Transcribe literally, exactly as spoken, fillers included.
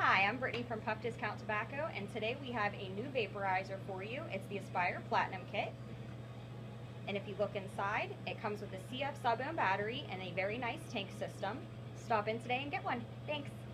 Hi, I'm Brittany from Puff Discount Tobacco, and today we have a new vaporizer for you. It's the Aspire Platinum Kit. And if you look inside, it comes with a C F sub-ohm battery and a very nice tank system. Stop in today and get one. Thanks.